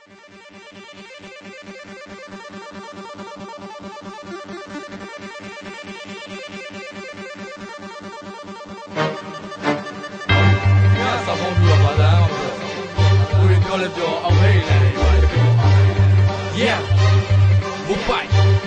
Yeah, goodbye.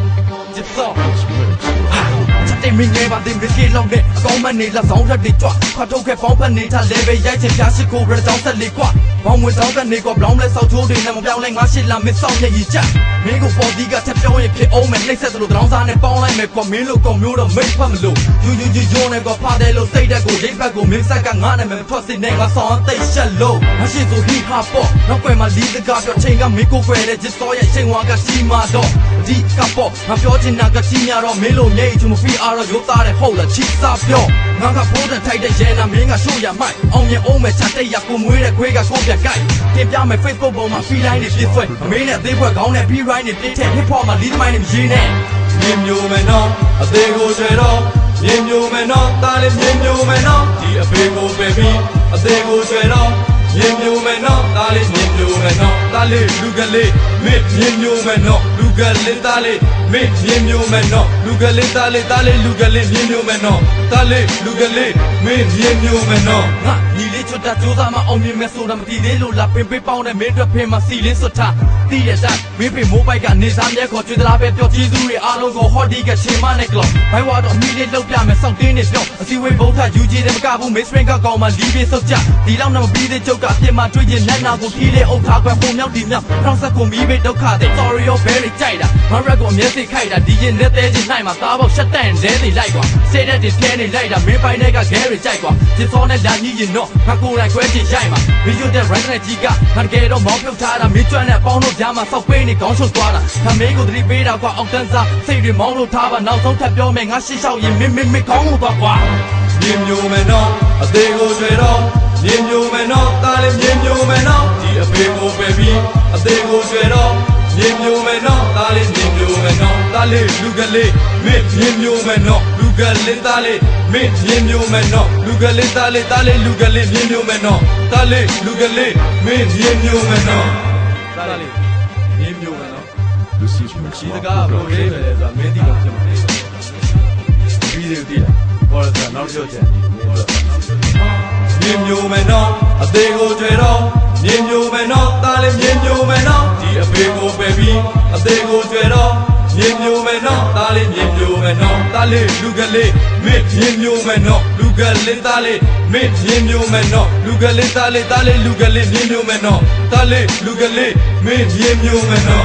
Just so. မင်းငယ်ပါတင်ပြီးကေလောက်နဲ့အကောင်းမနေလက်ဆောင်ရက်တွေကြွခွာထုတ်ခဲ့ပေါင်းဖက်နေထားလဲပဲရိုက်ချင်ပြရှိကိုရတောင်းဆက်လေကွာဘောင်းဝင်တောင်းတဲ့နေကဘလောင်းလဲဆောက်ချိုးတွေနဲ့မပြောင်းလဲငါရှစ်လာမင်းစောင့်ရည်ကြမင်းကိုပေါ်ဒီကထပ်ပြောရင်ဖြစ်အောင်မယ်နှိမ့်ဆက်သလိုတောင်းစားနဲ့ပေါင်းလိုက်မယ်ကွာမင်းလို့ကောင်မျိုးတော့မိတ်ဖတ်မလို့ယူနဲ့ကွာဖားတယ်လို့စိတ်တက်ကိုရိတ်ဖက်ကိုမင်းဆက်ကငါနဲ့မထွက်စင်နဲ့ငါဆောင်သိရှက်လို့မရှိဆိုဟီဟာပေါ့နောက်ွယ်မှာလီးတကားပြောချိန်ကမင်းကိုွယ်တဲ့ဂျစ်စောရဲ့ချိန်ဝါကစီမာတော့ဒီကပေါ့ငါပြောချင်တာကကြီးများတော့မင်းလို့ငိတ်ချင်မဖီအားတော့ရိုးသားတဲ့ဟုတ်လားချစ်စားပြောငါကဖိုးတဲ့ထိုက်တဲ့ရဲနာမင်းကရှို့ရမိုက်အောင်ရင်အောင်မဲ့ချတဲ့ရကိုမွေးတဲ့ခွေးကကိုပြက်ကိုက်တင်ပြမယ် Facebook ပေါ်မှာ free line တွေပြည့်ဆွဲအမင်းနဲ့အသေးဘွက်ခေါင်းနဲ့ free line တွေပြည့်တဲ့ hip hop မှာ lead mind တွေရေးနေမြင်မျိုးမယ်နော်အသေးကိုကျွဲတော့မြင်မျိုးမယ်နော်တားလေးမြင်မျိုးမယ်နော်ဒီအဖေကိုပဲပြီးအသေးကိုကျွဲတော့မြင်မျိုးမယ်နော်တားလေးမြင်မျိုးမယ်နော်တားလေးလူကလေးမင်းမြင်မျိုးမယ်နော်လူကလေးတားလေးမင်းမြင်မျိုးမယ်နော်လူကလေးတားလေးလူကလေးမြင်မျိုးမယ်နော်တားလေးလူကလေးမင်းမြင်မျိုးမယ်နော်ငါညီလေးချွတ်တာကြိုးစားမအောင်မြင်မဲ့ဆိုတာမသိသေးလို့လာပင်ပေးပေါင်းတဲ့မင်းတို့ဖင်မစီလေးစွတ်ထားတည်ရတဲ့မင်းဖေမိုးဘိုက်ကနေစားမြဲခေါ်ကျွေးသလားပဲပြောကျေးဇူးတွေအားလုံးကိုဟော်ဒီကချိန်မနဲ့ကလောဘိုင်ဝါတော့မိလေးလောက်ပြမယ်စောင့်တင်းနေပြောအစီဝေးဘုံထယူကြည်တယ်မကဘူးမင်းစပရင်ကကောင်မှလီးပြေစုတ်ကြဒီလောက်တော့မပြီးသေးချုပ်ကအပြစ်မှတွေ့ရင်လက်နာကိုဖြီးလေးအုပ်ထားခွဲပုံမြောက်ဒီမြောက်ထောက်ဆက်ကိုမီးပေးဒုက္ခတဲ့ sorry your very ကြိုက်တာမရက်ကိုအမျက်စိခိုက်တာဒီရင်လက်သေးချင်းနိုင်မှာသားပေါက်ရှက်တန့်လဲနေလိုက်ကွာစေတဲ့တင်ထဲနေလိုက်တာမင်းပိုင်တဲ့ကဂဲတွေကြိုက်ကွာဂျစ်စောနဲ့လာကြီးရင်တော့ငါကိုယ်တိုင်ခွဲချင်ရိုက်မှာဗီဒီယိုတဲ့ right နဲ့ကြီးကငါတကယ်တော့မောင်းပြုတ်ထားတာမင်းကျွမ်းနဲ့ပေါင်းတို့ကြားမှာစောက်ပေးနေခေါင်းချုပ်သွားတာဒါမင်းကိုသတိပေးတာကွာအောက်တန်းစားစိတ်တွေမောင်းလို့ထားပါနောက်ဆုံးထပ်ပြောမယ်ငါရှစ်လျှောက်ရင်မင်းခေါင်းလို့သွားကွာမြင်မျိုးမယ်နော်အသေးကိုကျွဲတော့မြင်မျိုးမယ်နော်တားလေးမြင်မျိုးမယ်နော်ဒီအဖေကိုပဲပြီးအသေးကိုကျွဲတော့မြင်မျိုးမယ်နော်တားလေးမြင်မျိုးမယ်နော်တားလေးလူကလေးမင်းမြင်မျိုးမယ်နော်လူကလေးတားလေးမင်းမြင်မျိုးမယ်နော်လူကလေးတားလေးလူကလေးမြင်မျိုးမယ်နော်တားလေးလူကလေးမင်းမြင်မျိုးမယ်နော်တားလေးမြင်မျိုးမယ်နော်ဒီတကားဘိုးလေးပဲဆိုတာမင်းသိတော့ဖြစ်မှာလေဗီဒီယိုတည်းပေါ်တော့နောက်ပြောချင်မြင်မျိုးမယ်နော်အသေးကိုကျွဲတော့မြင်မျိုးမယ်နော်တားလေးမြင်မျိုးမယ်နော်ဒီအဖေကိုပဲပြီးအသေးကိုကျွဲတော့မြင်မျိုးမယ်နော်တားလေးမြင်မျိုးမယ်နော်တားလေးလူကလေးမင်းမြင်မျိုးမယ်နော်လူကလေးတားလေးမင်းမြင်မျိုးမယ်နော်လူကလေးတားလေးလူကလေးမြင်မျိုးမယ်နော်တားလေးလူကလေးမင်းမြင်မျိုးမယ်နော်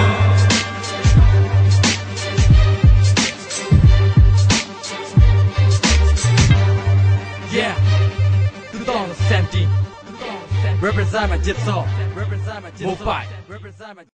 Yeah, 2017. Represent my jitsaw. Represent my jitsaw.